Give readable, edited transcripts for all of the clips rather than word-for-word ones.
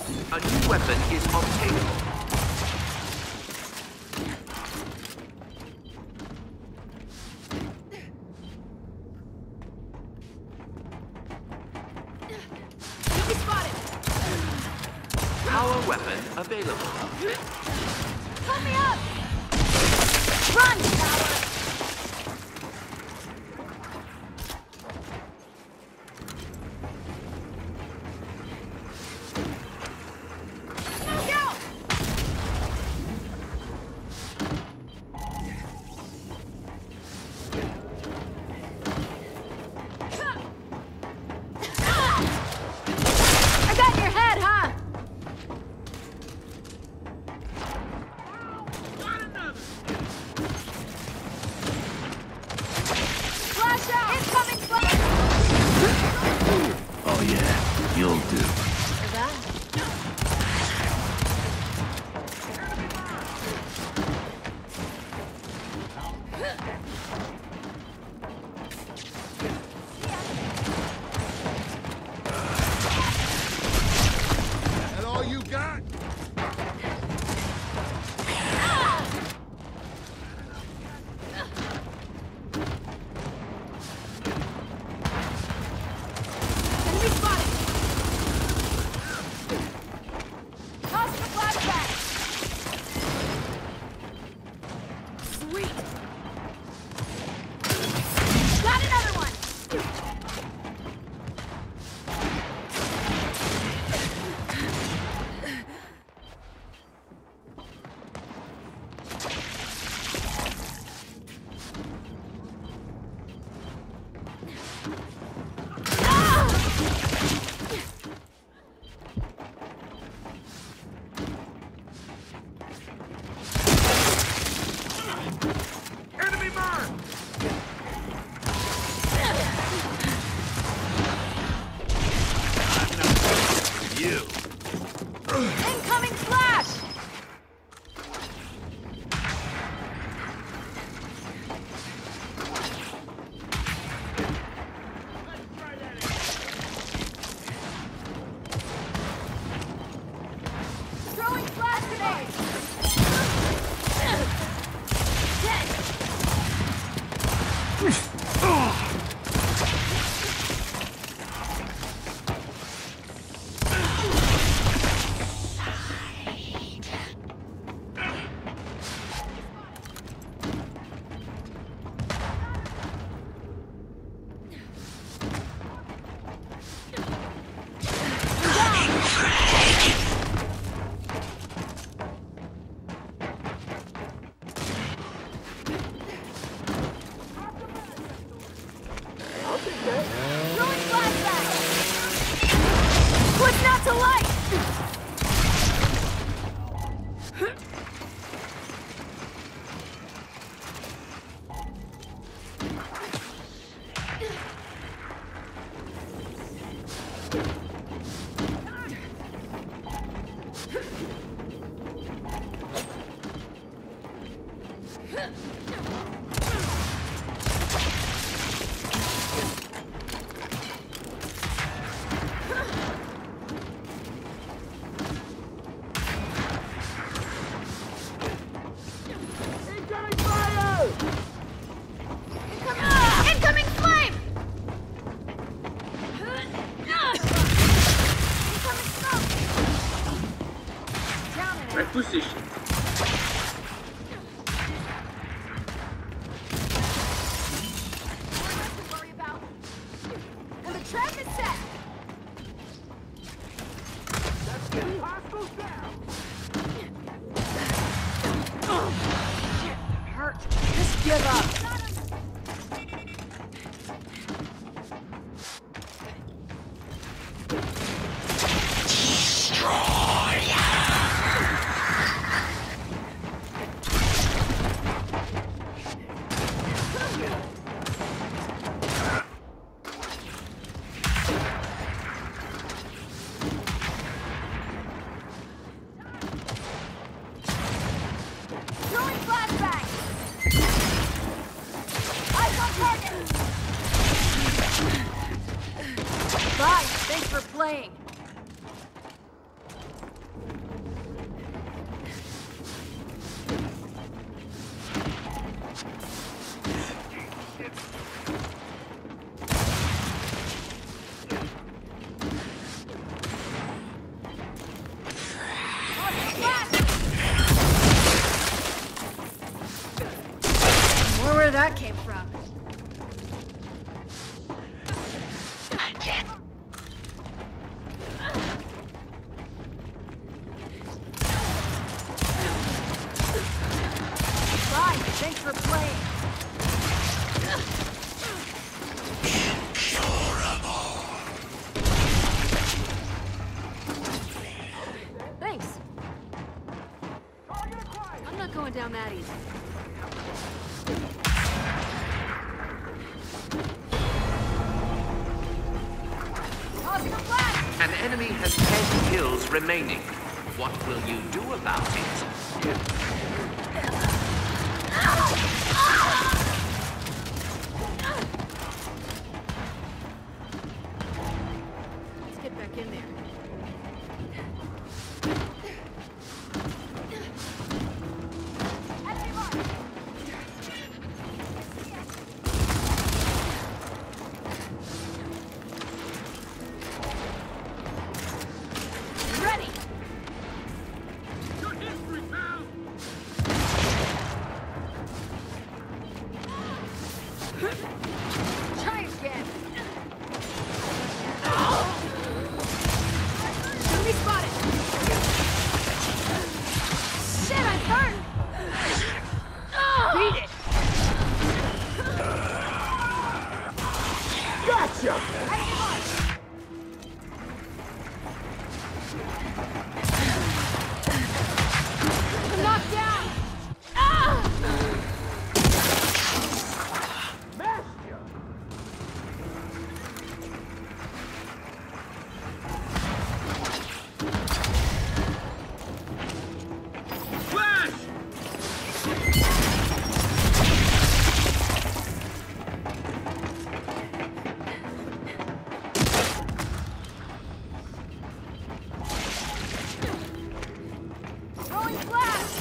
A new weapon is obtainable. Power weapon available. Help me up! Run, power! Oh yeah, you'll do. That all you got? Incoming flash! Throwing flash grenades! Throwing flashback! What's not to like? Incoming flame! Incoming smoke! Down Right position. to worry about. And the trap is set! That's getting hostiles down. Shit, hurt. Just give up. Throwing flashbang! Eyes on target! Bye, thanks for playing. More where that came from. Bye, thanks for playing. Thanks. I'm not going down that easy. Tossing a flash! An enemy has 10 kills remaining. What will you do about it? Let's get back in there. Ready! Try again! Enemy spotted! Shit, I burned! Beat it! Gotcha! I'm knocked down! Ah! Flash! Rolling flash!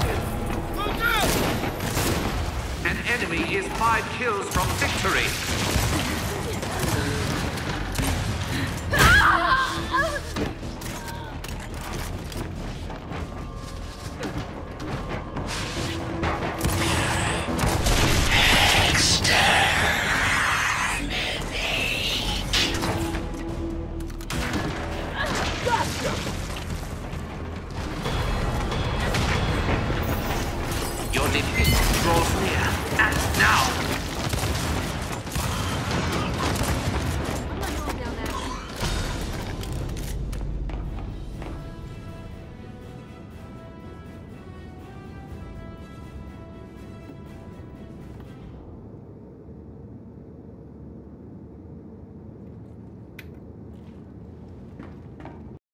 Look out! An enemy is 5 kills from victory.